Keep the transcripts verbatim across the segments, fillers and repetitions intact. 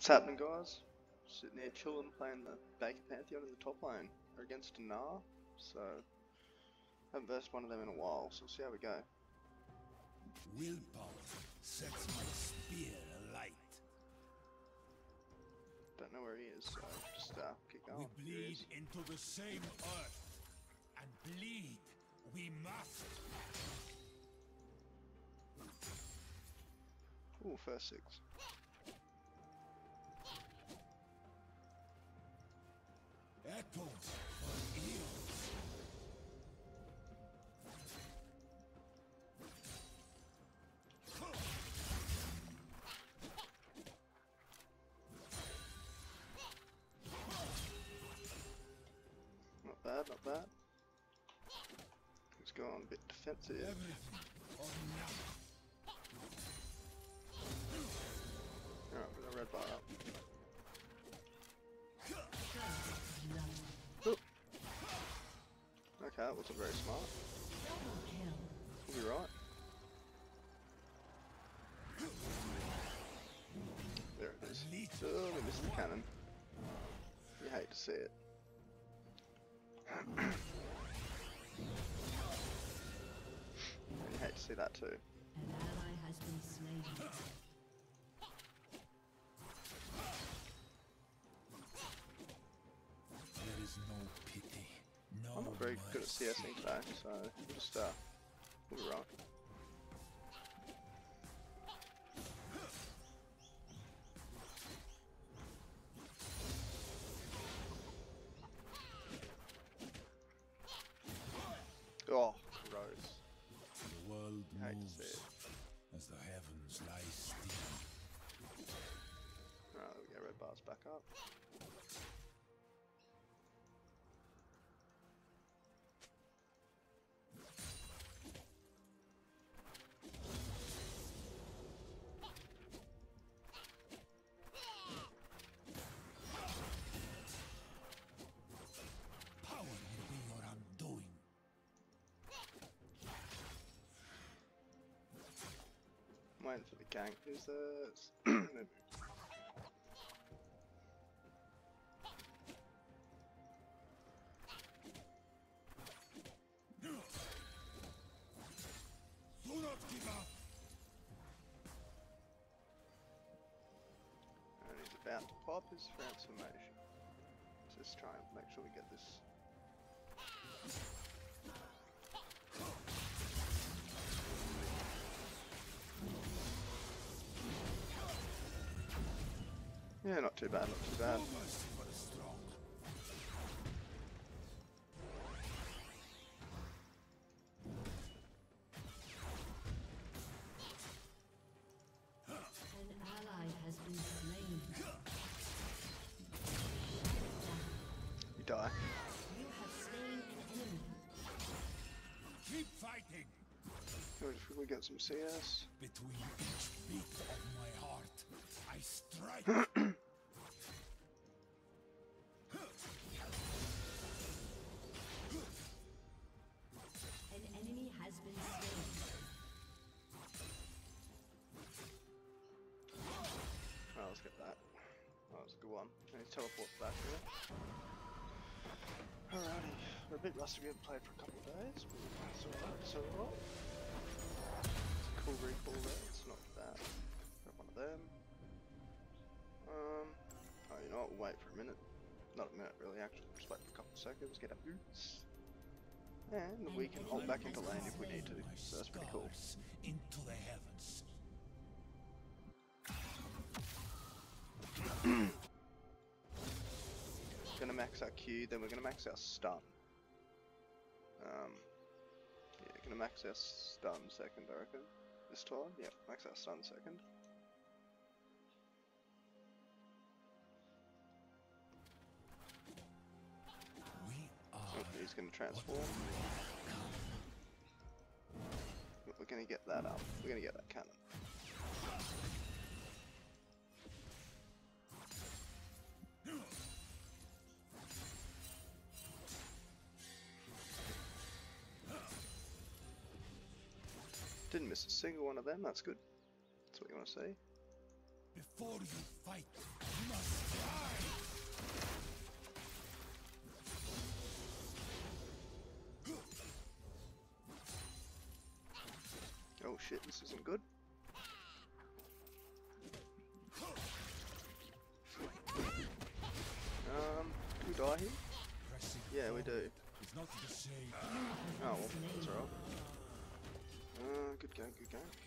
What's happening, guys? Sitting there chilling, playing the Baker Pantheon in the top lane. We're against Gnar, so haven't versed one of them in a while, so we'll see how we go. Willpower sets my spear alight. Don't know where he is, so just uh, keep going. We bleed into the same earth, and bleed we must. Ooh, first six. Echoes for eons. Not bad, not bad. Let's go on a bit defensive. Everything or nothing. Alright, we're gonna red bar up. Oop. Okay, that wasn't very smart. We'll be right. There it is. Oh, we missed the cannon. You hate to see it. You hate to see that too. An ally has been slain. There is no pity, no I'm not very good at mercy. CSing today, so we'll just uh, we'll be right. Oh, gross. The world I hate to moves see it. as the heavens lie still. Alright, we get red bars back up. Power will be your undoing. I'm waiting for the gank. Who's this? Maybe. Do not give up. And he's about to pop his transformation. Let's just try and make sure we get this. Yeah, not too bad, not too bad. No mercy for the strong. An ally has been slain. You die. You have slain an enemy. Keep fighting. Good, if we get some C S. Between each beat of my heart, I strike. An enemy has been slain. Oh, let's get that. That was a good one. And he teleports back here. Alrighty, we're a bit rusty, we haven't played for a couple of days, but it's alright, it's alright. It's a cool recall there, it's not bad. Grab one of them. Um, oh, you know what, we'll wait for a minute. Not a minute really, actually, just wait for a couple of seconds, get our boots. And we can hold back into lane if we need to, so that's pretty cool. Scars into the heavens. Gonna max our Q, then we're gonna max our stun. Um, yeah, gonna max our stun second, I reckon. This time, yeah, max our stun second. We are Oh, he's gonna transform. But we're gonna get that up. We're gonna get that cannon. Didn't miss a single one of them, that's good. That's what you want to see. Before you fight, you must die. Oh shit, this isn't good. Um, do we die here? Yeah, we do. It's not the same. Oh, well, that's alright. Uh, good gank, good gank.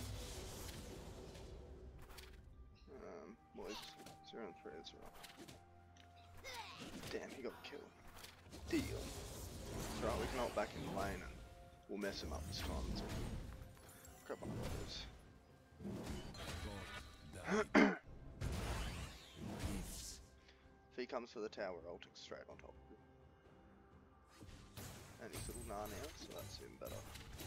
Um, boys, zero and three, that's alright. Damn, he got killed. Deal. It's alright, we can ult back in the lane and we'll mess him up this time. So grab my brothers. If he comes for the tower, I'll take straight on top of him. And he's little Gnar now, so that's even better.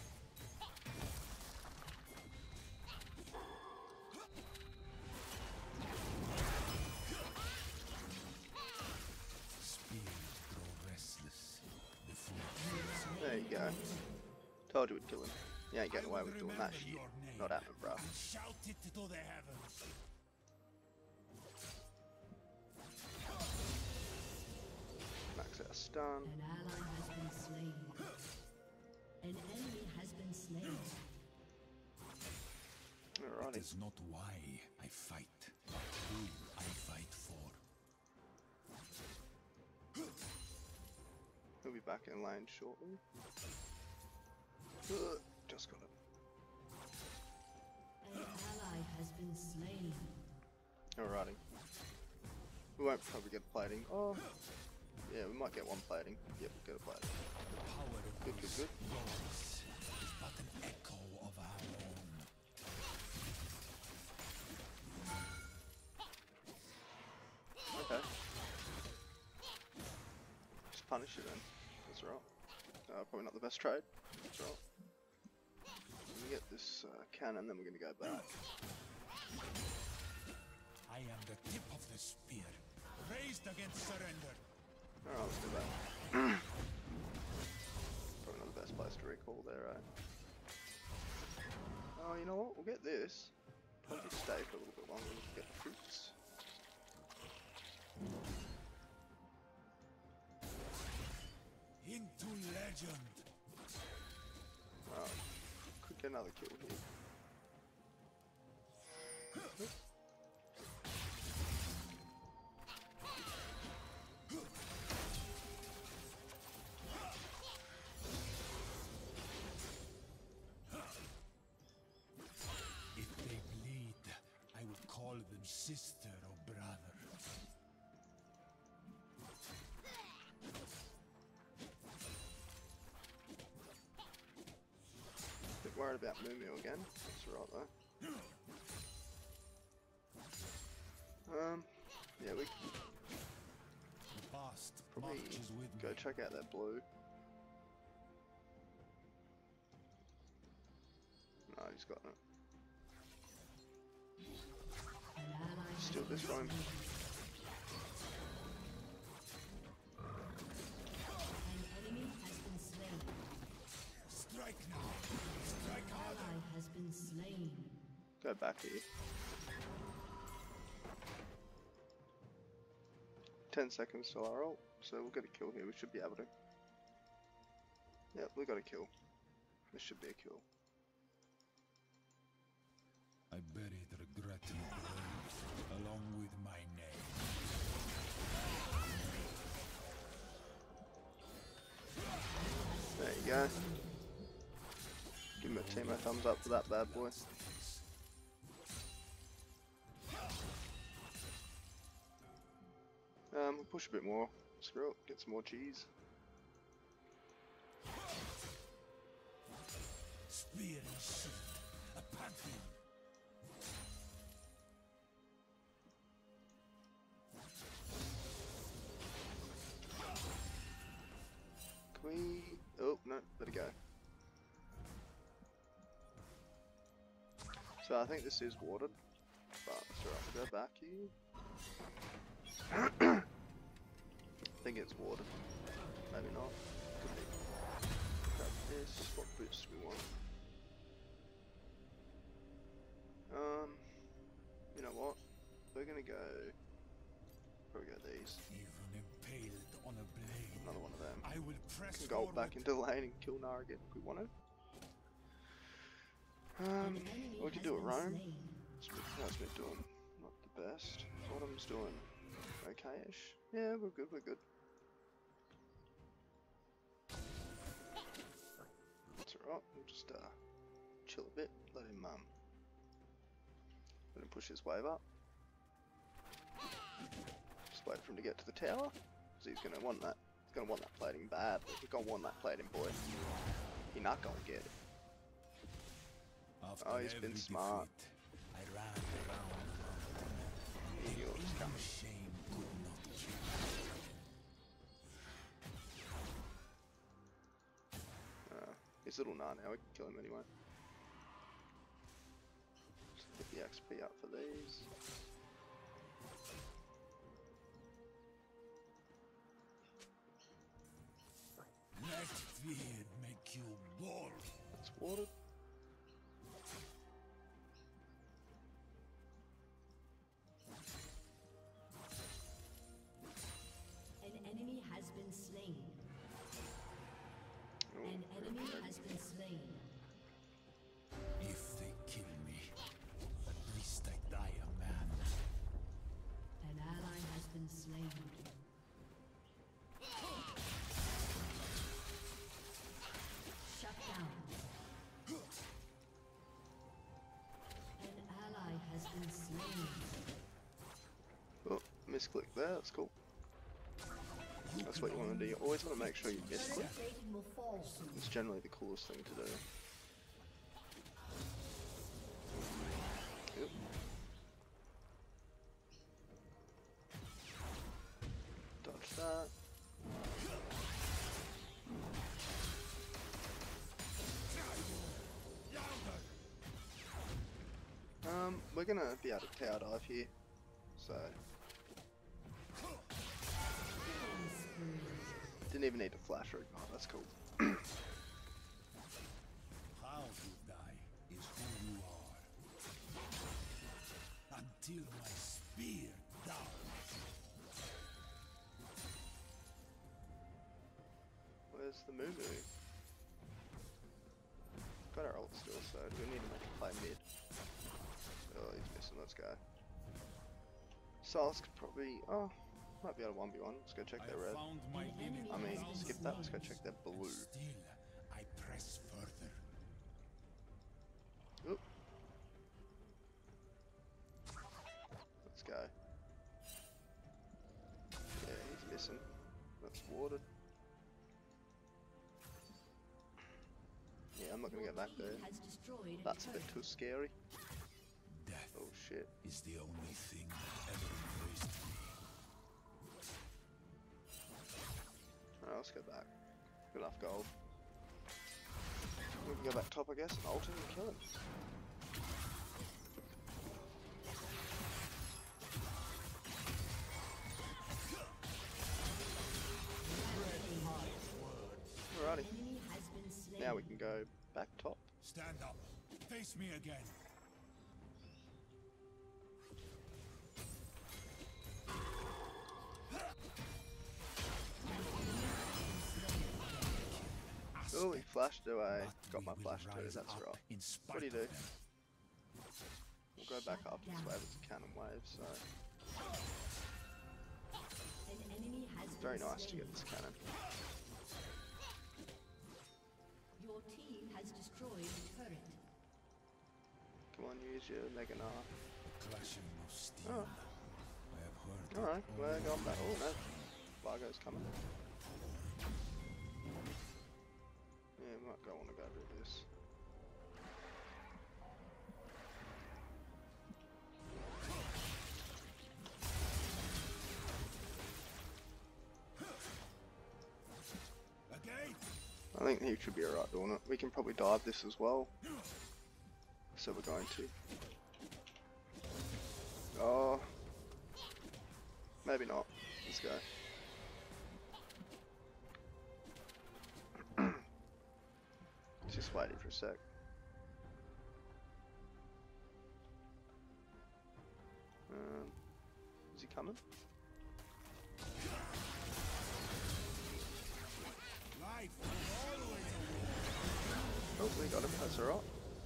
There you go. Told you we'd kill him. You ain't getting away with doing that shit. Not happening, bro. Shout it to the heavens. Max out stun. An ally has been slain. An enemy has been slain. It Alrighty. is not why I fight, but who I fight for. He'll be back in lane shortly. Uh, just got it. An ally has been slain. Alrighty. We won't probably get a plating. Oh. Yeah, we might get one plating. Yep, we'll get a plating. Power of Good, good, good. yours is but an echo of our own. Okay. Just punish it then. That's right. Uh, probably not the best trade. That's right. Let me get this uh, cannon, then we're gonna go back. I am the tip of the spear, raised against surrender. Alright, let's do that. Probably not the best place to recall there, right? Oh, you know what? We'll get this. Probably stay for a little bit longer and get the fruits. Into legend. Wow. Could get another kill here. If they bleed, I would call them sister or brother. Bit worried about Moo again. That's right though. Um, yeah, we The past probably marches with go me. check out that blue. No, he's got it. An ally has Steal this been from him. slain. An enemy has been slain. Strike now. Strike An harder. ally has been slain. Go back here. Ten seconds till our ult, so we'll get a kill here. We should be able to. Yep, we got a kill. This should be a kill. I buried regret in the grave, along with my name. There you go. Give him a team a thumbs up for that bad boy. Um, we'll push a bit more. Screw it, get some more cheese. Spear and shield, a Pantheon. Can we... Oh, no, better go. So I think this is watered, but that's alright, we'll go back here. I think it's watered. Maybe not. Could be. Grab this. What boots do we want? Um, you know what? gonna go. Probably go these. Even impaled on a blade, Another one of them. I will press Can go forward. back into lane and kill Gnar again if we want to. Um, An enemy we could has do a been roam. slain. How's Smith doing? Not the best. Autumn's doing okay-ish. Yeah, we're good, we're good. That's alright, we'll just uh, chill a bit, let him um, let him push his wave up. Just wait for him to get to the tower, because he's gonna want that. He's gonna want that plating bad. He's gonna want that plating, boy. He not gonna get it. After Oh, he's been every smart. defeat, I ran around. He was coming. Shame could not kill. Uh, he's little Gnar now, we can kill him anyway. Just get the X P up for these. Let fear make you bold. That's watered. An enemy has been slain. Oh, An enemy has been slain. If they kill me, at least I die a man. An ally has been slain. Shut down. An ally has been slain. Oh, misclick there, that's cool. That's what you want to do. You always want to make sure you misclick. Rating will fall soon. It's generally the coolest thing to do. Yep. Dodge that. Um, we're gonna be able to tower dive here, so didn't even need to flash or ignite. That's cool. How you die is who you are. Until my spear down. Where's the moo moo? Got our ult still, so do we need to make a play mid? Oh, he's missing. Let's go. Silas could probably. Oh, might be able to one v one. Let's go check I their red. found my limit. I mean, skip that. Let's go check their blue. Still, I press further. Oop. Let's go. Yeah, he's missing. That's watered. Yeah, I'm not gonna get back there. Has destroyed a That's a bit turret. too scary. Death Oh shit. is the only thing that ever embraced me. Alright, let's go back. Good enough gold. We can go back top, I guess, and ult him and kill him. Alrighty. Enemy has been slain. Now we can go back top. Stand up. Face me again. Oh, he flashed away. But Got my we will flash too, rise that's up right. in What do you spite do? of them. We'll go back up this wave, it's a cannon wave, so An enemy has very been nice to slain. get this cannon. Your team has destroyed a turret. Come on, use your Mega Gnar. Clashing of steel. Oh. I have heard. Alright, that we're only going back. Oh no, one Vargo's coming. Yeah, we might go want to go do this. Again. I think he should be alright doing it. We can probably dive this as well. So we're going to. Oh. Maybe not. Let's go. Just waiting for a sec. Um, he coming? Life is always a war. Oh, we got him. That's alright.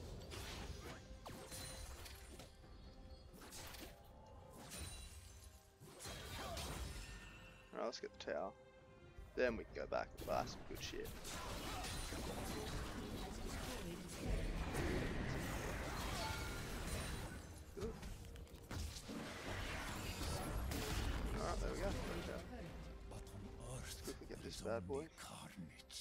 Alright, let's get the tower. Then we can go back and buy some good shit. Good. Alright, there we go. There we go. But on Earth, Quickly get there this is bad boy. only carnage.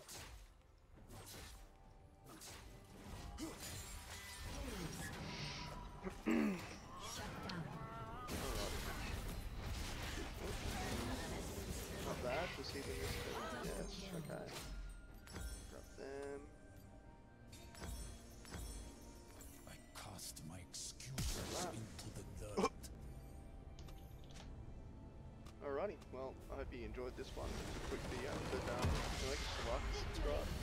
Not bad, receiving this bit. Yes, okay. Drop them. I cast my excuses Like that. into the dirt. Alrighty, well, I hope you enjoyed this one. It's a quick video, but um, if you like it, like, subscribe.